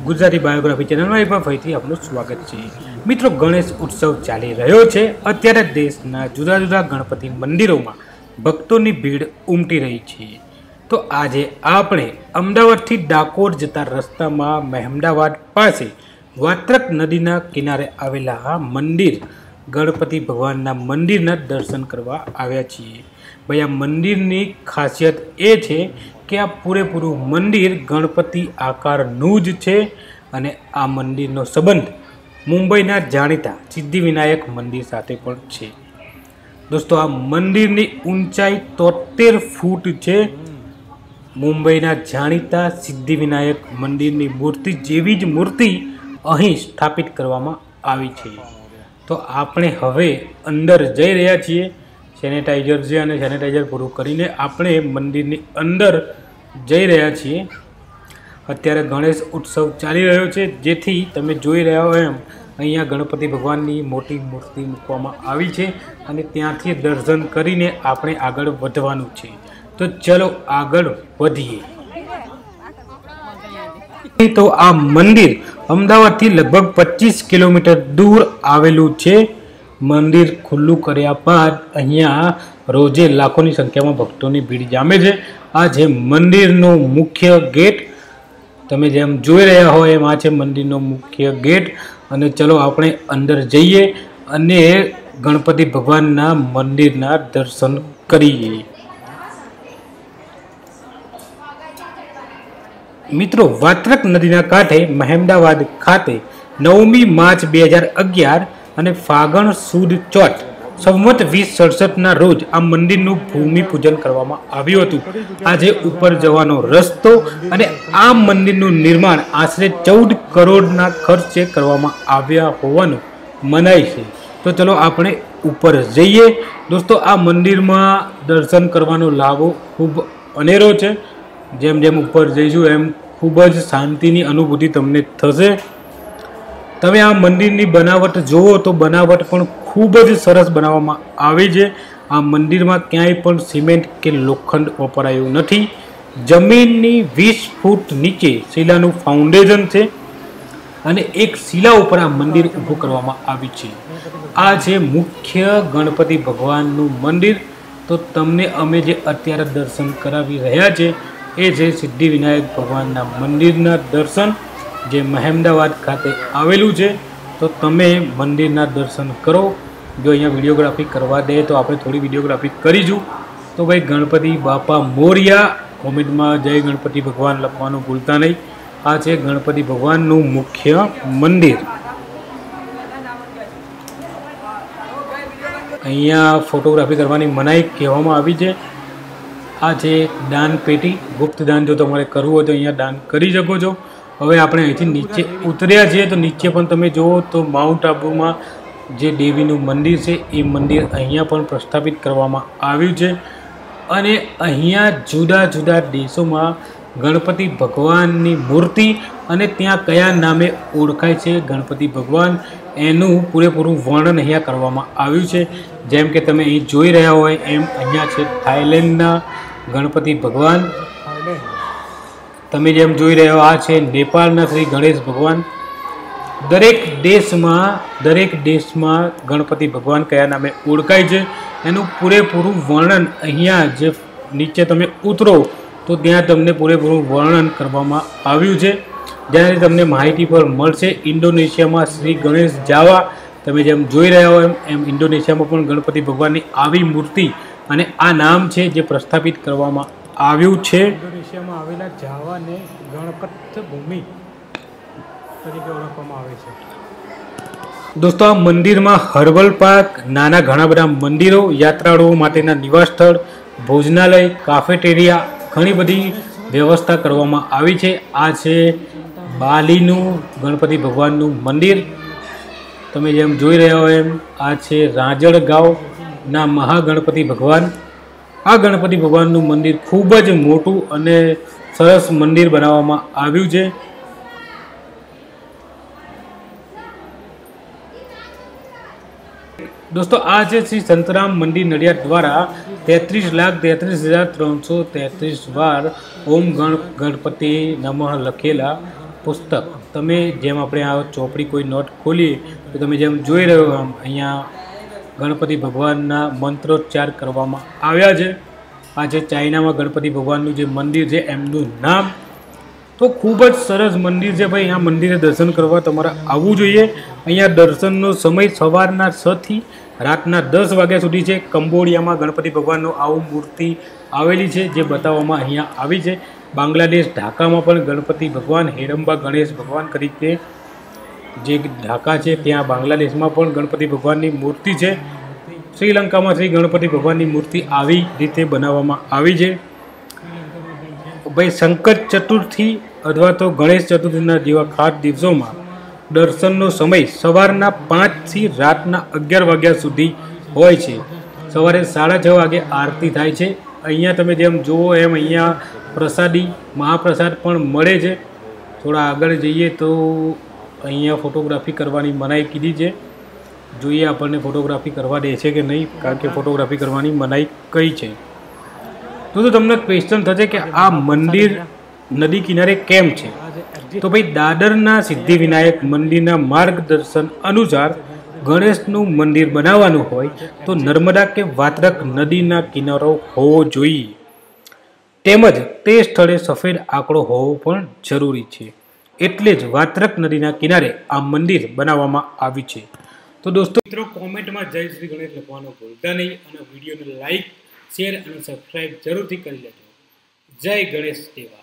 Gujarati biography channel में एक बार फरीथी आपનું સ્વાગત છે। મિત્રો ગણેશ ઉત્સવ ચાલી રહ્યો છે। અત્યારે દેશના જુદા જુદા ગણપતિ મંદિરોમાં ભક્તોની ભીડ ઉમટી રહી છે। તો આજે આપણે અમદાવાદથી ડાકોર જતા રસ્તામાં મહેમદાવાદ પાસે વાત્રક નદીના કિનારે આવેલા આ મંદિર ગણપતિ ભગવાનના મંદિરના દર્શન કરવા આવ્યા છીએ। ભાઈ આ મંદિરની ખાસિયત એ છે કે આ પૂરેપૂરું મંદિર ગણપતિ આકારનું જ છે અને આ મંદિરનો સંબંધ મુંબઈના જાણીતા સિદ્ધિવિનાયક મંદિર સાથે પણ છે। દોસ્તો આ મંદિરની ઊંચાઈ 73 ફૂટ છે। મુંબઈના જાણીતા સિદ્ધિવિનાયક મંદિરની મૂર્તિ જેવી જ મૂર્તિ અહીં સ્થાપિત કરવામાં આવી છે। તો આપણે હવે અંદર જઈ રહ્યા છીએ। સેનેટાઈઝર છે અને સેનેટાઈઝર પૂરું કરીને આપણે મંદિરની અંદર જઈ રહ્યા છીએ। અત્યારે ગણેશ ઉત્સવ ચાલી રહ્યો છે, જેથી તમે જોઈ રહ્યા હો એમ અહીંયા ગણપતિ ભગવાનની મોટી મૂર્તિ મૂકવામાં આવી છે અને ત્યાંથી દર્શન કરીને આપણે આગળ વધવાનું છે। તો ચલો આગળ વધીએ। તો આ મંદિર અમદાવાદથી લગભગ 25 કિલોમીટર દૂર આવેલું છે। મંદિર ખુલ્લું કર્યા બાદ અહીંયા રોજે લાખોની સંખ્યામાં ભક્તોની ભીડ જામે છે। આ છે મંદિરનો મુખ્ય ગેટ, તમે જેમ જોઈ રહ્યા હો એમ આ છે મંદિરનો મુખ્ય ગેટ। અને ચલો આપણે અંદર જઈએ અને ગણપતિ ભગવાનના મંદિરના દર્શન કરીએ। મિત્રો વાત્રક નદીના કાંઠે મહેમદાવાદ ખાતે 9મી માર્ચ 2011 અને ફાગણ સુદ ચોથ સંવત 2067ના રોજ આ મંદિરનું ભૂમિપૂજન કરવામાં આવ્યું હતું। આજે ઉપર જવાનો રસ્તો અને આ મંદિરનું નિર્માણ આશરે 14 કરોડના ખર્ચે કરવામાં આવ્યા હોવાનું મનાય છે। તો ચલો આપણે ઉપર જઈએ। દોસ્તો આ મંદિરમાં દર્શન કરવાનો લાભો ખૂબ અનેરો છે। જેમ જેમ ઉપર જઈશું એમ ખૂબ જ શાંતિની અનુભૂતિ તમને થશે। તમે આ મંદિરની બનાવટ જુઓ તો બનાવટ પણ ખૂબ જ સરસ બનાવવામાં આવી છે। આ મંદિરમાં ક્યાંય પણ સિમેન્ટ કે લોખંડ વપરાયું નથી। જમીનની 20 ફૂટ નીચે શિલાનું ફાઉન્ડેશન છે અને એક શિલા ઉપર આ મંદિર ઊભું કરવામાં આવ્યું છે। આ છે મુખ્ય ગણપતિ ભગવાનનું મંદિર। તો તમને અમે જે અત્યારે દર્શન કરાવી રહ્યા છે એ છે સિદ્ધિવિનાયક ભગવાનના મંદિરના દર્શન, જે મહેમદાવાદ ખાતે આવેલું છે। તો તમે મંદિરના દર્શન કરો। જો અહીંયા વિડીયોગ્રાફી કરવા દે તો આપણે થોડી વિડીયોગ્રાફી કરીશું। તો ભાઈ ગણપતિ બાપા મોરિયા, કોમેન્ટમાં જય ગણપતિ ભગવાન લખવાનું ભૂલતા નહીં। આ છે ગણપતિ ભગવાનનું મુખ્ય મંદિર। અહીંયા ફોટોગ્રાફી કરવાની મનાઈ કહેવામાં આવી છે। આ છે દાન પેટી, ગુપ્ત દાન જો તમારે કરવું હોય તો અહીંયા દાન કરી શકો છો। હવે આપણે અહીંથી નીચે ઉતર્યા છીએ તો નીચે પણ તમે જુઓ તો માઉન્ટ આબુમાં જે દેવીનું મંદિર છે એ મંદિર અહીંયા પણ પ્રસ્થાપિત કરવામાં આવ્યું છે। અને અહીંયા જુદા જુદા દેશોમાં ગણપતિ ભગવાનની મૂર્તિ અને ત્યાં કયા નામે ઓળખાય છે ગણપતિ ભગવાન એનું પૂરેપૂરું વર્ણન અહીંયા કરવામાં આવ્યું છે। જેમ કે તમે અહીં જોઈ રહ્યા હોય એમ અહીંયા છે થાઈલેન્ડના ગણપતિ ભગવાન, તમે જેમ જોઈ રહ્યા હો આ છે નેપાળના શ્રી ગણેશ ભગવાન। દરેક દેશમાં ગણપતિ ભગવાન કયા નામે ઓળખાય છે એનું પૂરેપૂરું વર્ણન અહીંયા જે નીચે તમે ઉતરો તો ત્યાં તમને પૂરેપૂરું વર્ણન કરવામાં આવ્યું છે, જ્યાંથી તમને માહિતી પર મળશે। ઇન્ડોનેશિયામાં શ્રી ગણેશ જાવા, તમે જેમ જોઈ રહ્યા હો એમ ઇન્ડોનેશિયામાં પણ ગણપતિ ભગવાનની આવી મૂર્તિ અને આ નામ છે જે પ્રસ્થાપિત કરવામાં આવ્યું છે। ઇન્ડોનેશિયામાં આવેલા જાવાને ગણપત ભૂમિ તરીકે ઓળખવામાં આવે છે। દોસ્તો આ મંદિરમાં હર્બલ પાર્ક, નાના ઘણા બધા મંદિરો, યાત્રાળુઓ માટેના નિવાસ સ્થળ, ભોજનાલય, કાફેટેરિયા, ઘણી બધી વ્યવસ્થા કરવામાં આવી છે। આ છે બાલીનું ગણપતિ ભગવાનનું મંદિર, તમે જેમ જોઈ રહ્યા હો એમ આ છે રાંજણગાંવના મહાગણપતિ ભગવાન। આ ગણપતિ ભગવાનનું મંદિર ખૂબ જ મોટું અને સરસ મંદિર બનાવવામાં આવ્યું છે। दोस्तों आज श्री संतराम मंदिर नडियाद द्वारा 33,33,333 बार ओम गणपति नमः लखेला પુસ્તક તમે જેમ આપણે આ ચોપડી કોઈ નોટ ખોલીએ તો તમે જેમ જોઈ રહ્યો આમ અહીંયા ગણપતિ ભગવાનના મંત્રોચ્ચાર કરવામાં આવ્યા છે। આ જે ચાઇનામાં ગણપતિ ભગવાનનું જે મંદિર છે એમનું નામ। તો ખૂબ જ સરસ મંદિર છે ભાઈ। આ મંદિરે દર્શન કરવા તમારે આવવું જોઈએ। અહીંયા દર્શનનો સમય સવારના 6 થી રાતના 10 વાગ્યા સુધી છે। કંબોડિયામાં ગણપતિ ભગવાનનું આવું મૂર્તિ આવેલી છે જે બતાવવામાં અહીંયા આવી છે। બાંગ્લાદેશ ઢાકામાં પણ ગણપતિ ભગવાન હેરંબા ગણેશ ભગવાન તરીકે જે ઢાકા છે ત્યાં બાંગ્લાદેશમાં પણ ગણપતિ ભગવાનની મૂર્તિ છે। શ્રીલંકામાં શ્રી ગણપતિ ભગવાનની મૂર્તિ આવી રીતે બનાવવામાં આવી છે ભાઈ। સંકટ ચતુર્થી અથવા તો ગણેશ ચતુર્થીના જેવા ખાસ દિવસોમાં દર્શનનો સમય સવારના 5 થી રાતના 11 વાગ્યા સુધી હોય છે। સવારે 6:30 વાગે આરતી થાય છે। અહીંયા તમે જેમ જુઓ એમ અહીંયા પ્રસાદી મહાપ્રસાદ પણ મળે છે। થોડા આગળ જઈએ તો અહીંયા ફોટોગ્રાફી કરવાની મનાઈ કીધી છે। જોઈએ આપણને ફોટોગ્રાફી કરવા દે છે કે નહીં, કારણ કે ફોટોગ્રાફી કરવાની મનાઈ કઈ છે। તો તમને ક્વેશ્ચન થશે કે આ મંદિર નદી કિનારે કેમ છે? તો ભાઈ દાદરના સિદ્ધિવિનાયક મંદિરના માર્ગદર્શન અનુસાર ગણેશનું મંદિર બનાવવાનું હોય તો નર્મદા કે વાત્રક નદીના કિનારો હોવો જોઈએ, તેમજ તે સ્થળે સફેદ આંકડો હોવો પણ જરૂરી છે। એટલે જ વાત્રક નદીના કિનારે આ મંદિર બનાવવામાં આવ્યું છે। તો દોસ્તો મિત્રો કોમેન્ટમાં જય શ્રી ગણેશ લખવાનું ભૂલતા નહીં અને વિડીયોને લાઈક, શેર અને સબસ્ક્રાઈબ જરૂરથી કરી લેજો। જય ગણેશ દેવા।